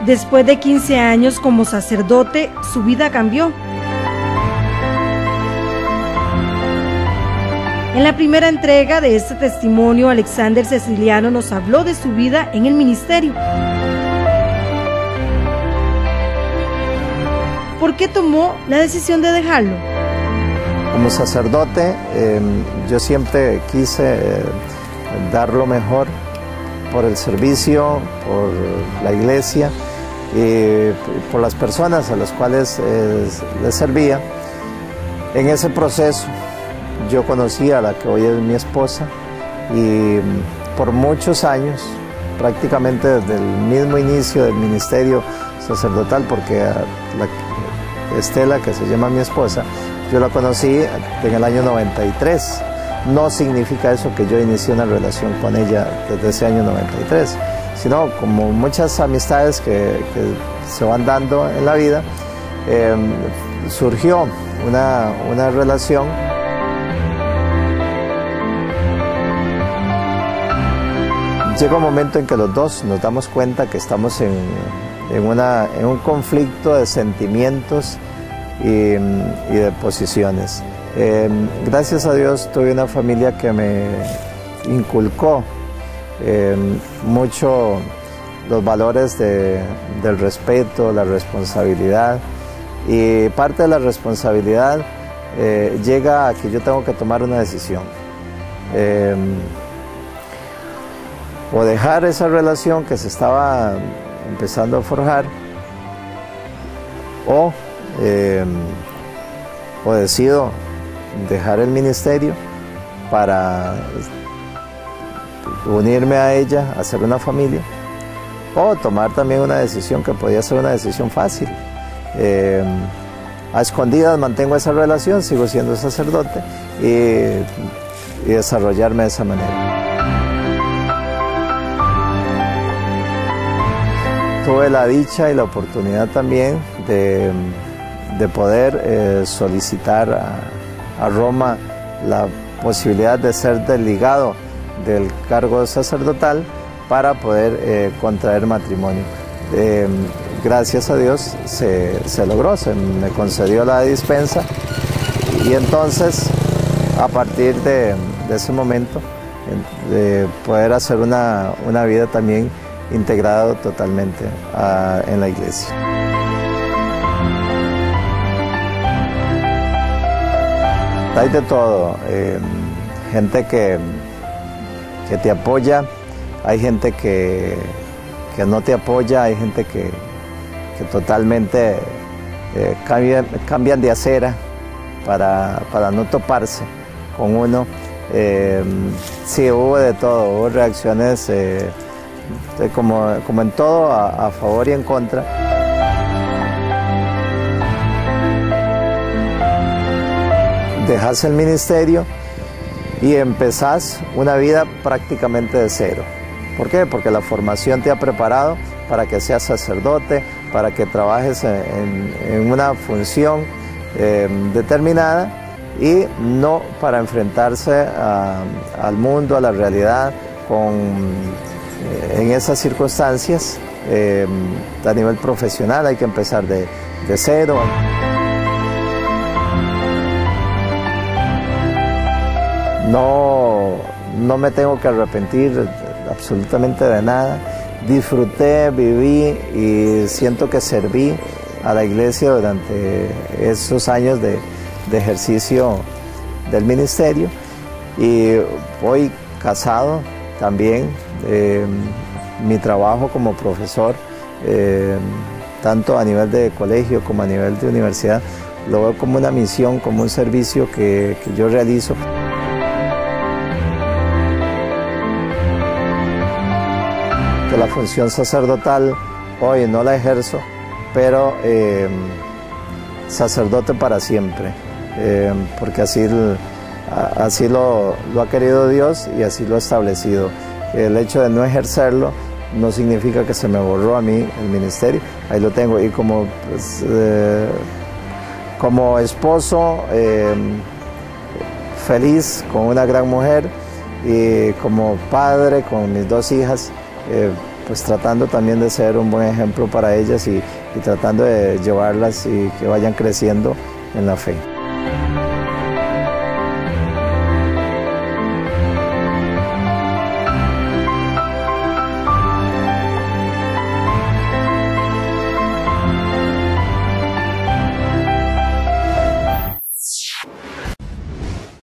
Después de 15 años como sacerdote, su vida cambió. En la primera entrega de este testimonio, Alexander Ceciliano nos habló de su vida en el ministerio. ¿Por qué tomó la decisión de dejarlo? Como sacerdote, yo siempre quise dar lo mejor por el servicio, por la iglesia y por las personas a las cuales les servía. En ese proceso yo conocí a la que hoy es mi esposa y por muchos años, prácticamente desde el mismo inicio del ministerio sacerdotal, porque Estela, que se llama mi esposa, yo la conocí en el año 93. No significa eso que yo inicié una relación con ella desde ese año 93, sino como muchas amistades que se van dando en la vida, surgió una relación. Llega un momento en que los dos nos damos cuenta que estamos en un conflicto de sentimientos y de posiciones. Gracias a Dios tuve una familia que me inculcó mucho los valores del respeto, la responsabilidad, y parte de la responsabilidad llega a que yo tengo que tomar una decisión. O dejar esa relación que se estaba empezando a forjar, o decido dejar el ministerio para unirme a ella, hacer una familia, o tomar también una decisión que podía ser una decisión fácil. A escondidas mantengo esa relación, sigo siendo sacerdote y desarrollarme de esa manera. Tuve la dicha y la oportunidad también de poder solicitar a Roma la posibilidad de ser desligado del cargo sacerdotal para poder contraer matrimonio. Gracias a Dios se logró, se me concedió la dispensa, y entonces a partir de ese momento de poder hacer una vida también integrado totalmente en la iglesia. Hay de todo, gente que te apoya, hay gente que no te apoya, hay gente que totalmente cambian de acera para no toparse con uno. Sí, hubo de todo, hubo reacciones como en todo, a favor y en contra. Dejas el ministerio y empezás una vida prácticamente de cero. ¿Por qué? Porque la formación te ha preparado para que seas sacerdote, para que trabajes en una función determinada, y no para enfrentarse al mundo, a la realidad, en esas circunstancias. A nivel profesional hay que empezar de cero. No me tengo que arrepentir absolutamente de nada. Disfruté, viví y siento que serví a la iglesia durante esos años de ejercicio del ministerio, y hoy casado también. Mi trabajo como profesor, tanto a nivel de colegio como a nivel de universidad, lo veo como una misión, como un servicio que yo realizo. Que la función sacerdotal hoy no la ejerzo, pero sacerdote para siempre, porque así lo ha querido Dios y así lo ha establecido. El hecho de no ejercerlo no significa que se me borró a mí el ministerio, ahí lo tengo. Y como esposo, feliz con una gran mujer, y como padre con mis dos hijas, pues tratando también de ser un buen ejemplo para ellas y tratando de llevarlas y que vayan creciendo en la fe.